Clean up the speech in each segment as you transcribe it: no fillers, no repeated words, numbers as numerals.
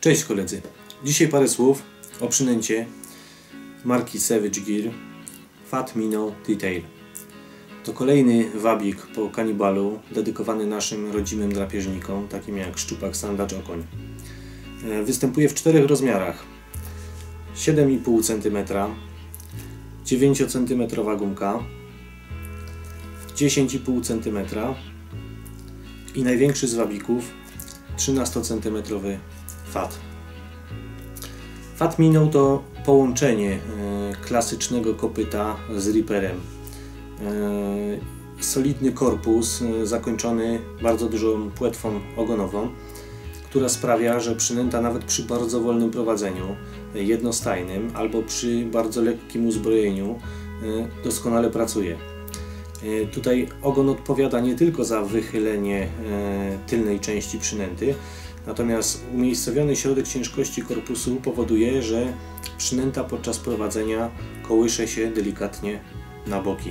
Cześć koledzy, dzisiaj parę słów o przynęcie marki Savage Gear Fat Minnow Detail. To kolejny wabik po kanibalu dedykowany naszym rodzimym drapieżnikom, takim jak szczupak, sandacz, okoń. Występuje w 4 rozmiarach: 7,5 cm, 9 cm gumka, 10,5 cm i największy z wabików 13 cm fat. Fat Minnow to połączenie klasycznego kopyta z riperem. Solidny korpus zakończony bardzo dużą płetwą ogonową, która sprawia, że przynęta nawet przy bardzo wolnym prowadzeniu jednostajnym albo przy bardzo lekkim uzbrojeniu doskonale pracuje. Tutaj ogon odpowiada nie tylko za wychylenie tylnej części przynęty, natomiast umiejscowiony środek ciężkości korpusu powoduje, że przynęta podczas prowadzenia kołysze się delikatnie na boki.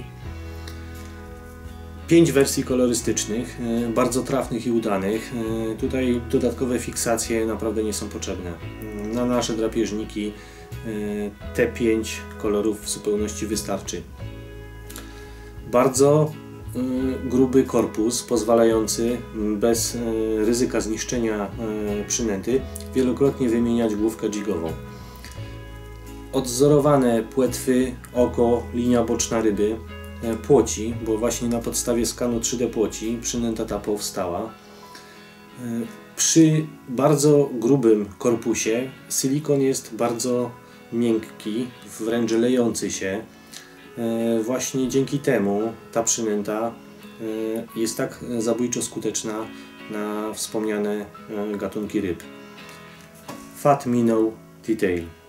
5 wersji kolorystycznych, bardzo trafnych i udanych. Tutaj dodatkowe fiksacje naprawdę nie są potrzebne. Na nasze drapieżniki te 5 kolorów w zupełności wystarczy. Bardzo gruby korpus pozwalający bez ryzyka zniszczenia przynęty wielokrotnie wymieniać główkę jigową. Odzorowane płetwy, oko, linia boczna ryby płoci, bo właśnie na podstawie skanu 3D płoci przynęta ta powstała. Przy bardzo grubym korpusie silikon jest bardzo miękki, wręcz lejący się. Właśnie dzięki temu ta przynęta jest tak zabójczo skuteczna na wspomniane gatunki ryb. Fat Minnow Detail.